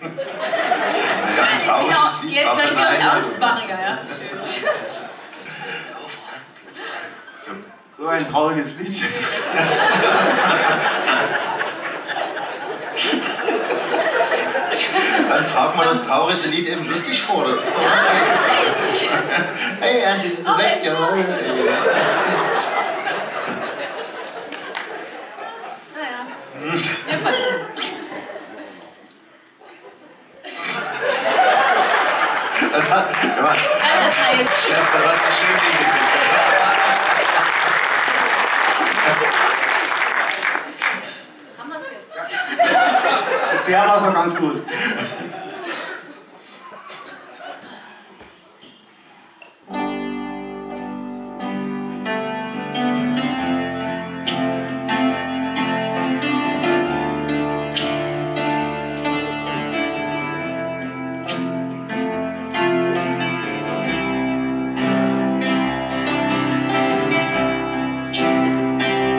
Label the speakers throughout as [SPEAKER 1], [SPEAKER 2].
[SPEAKER 1] Ich habe ein trauriges Lied.
[SPEAKER 2] Jetzt soll ich noch ernstmachiger, ja? Schön.
[SPEAKER 3] So ein trauriges Lied jetzt.
[SPEAKER 1] Dann tragen wir das traurige Lied eben lustig vor, das ist doch okay. Hey, endlich ist sie weg, jawohl.
[SPEAKER 2] Naja, wir versuchen.
[SPEAKER 1] Das hast du schön hingekriegt.
[SPEAKER 2] Haben wir es jetzt?
[SPEAKER 3] Bisher war es auch ganz gut.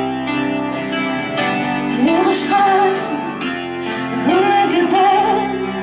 [SPEAKER 4] Leere Straßen, Hunde gebellen,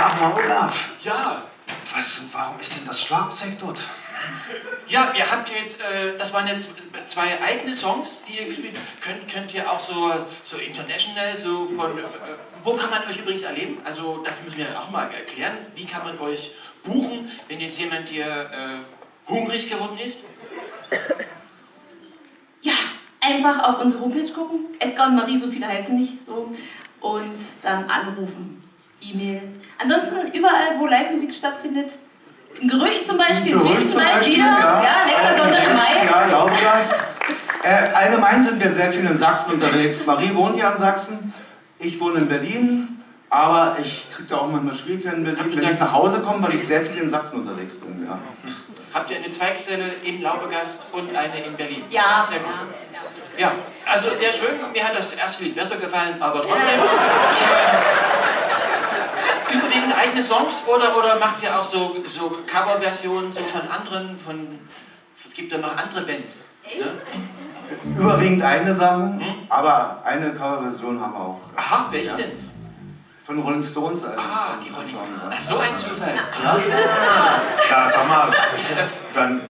[SPEAKER 3] Sag mal, Olaf,
[SPEAKER 4] Ja,
[SPEAKER 3] warum ist denn das Schlagzeug dort?
[SPEAKER 4] ja, ihr habt jetzt, das waren jetzt zwei eigene Songs, die ihr gespielt habt. Könnt ihr auch so international, so von, wo kann man euch übrigens erleben? Also das müssen wir auch mal erklären. Wie kann man euch buchen, wenn jetzt jemand hier hungrig geworden ist?
[SPEAKER 2] Ja, einfach auf unsere Homepage gucken. Edgar und Marie, so viele heißen nicht so. Und dann anrufen. E-Mail. Ansonsten überall, wo Live-Musik stattfindet. Im Gerücht zum Beispiel.
[SPEAKER 3] Im Gerücht zum Beispiel,
[SPEAKER 2] ja. Nächster Sonntag im Mai.
[SPEAKER 3] Ja, Laubgast. Allgemein sind wir sehr viel in Sachsen unterwegs. Marie wohnt ja in Sachsen. Ich wohne in Berlin. Aber ich kriege da auch manchmal Schwierigkeiten in Berlin, wenn ich nach Hause komme, weil ich sehr viel in Sachsen unterwegs bin. Ja.
[SPEAKER 4] Habt ihr eine Zweigstelle in Laubegast und eine in Berlin?
[SPEAKER 2] Ja,
[SPEAKER 4] sehr gut. Ja, also sehr schön. Mir hat das erste Lied besser gefallen, aber trotzdem. Überwiegend eigene Songs oder macht ihr auch so Coverversionen so von anderen, es gibt ja noch andere Bands. Ne?
[SPEAKER 3] Überwiegend eigene Sachen, aber eine Coverversion haben wir auch.
[SPEAKER 4] Aha, welche denn?
[SPEAKER 3] Von Rolling Stones.
[SPEAKER 4] Die Rolling Stones. Ach, so ein Zufall.
[SPEAKER 3] Ja, sag mal,
[SPEAKER 4] Das,
[SPEAKER 3] dann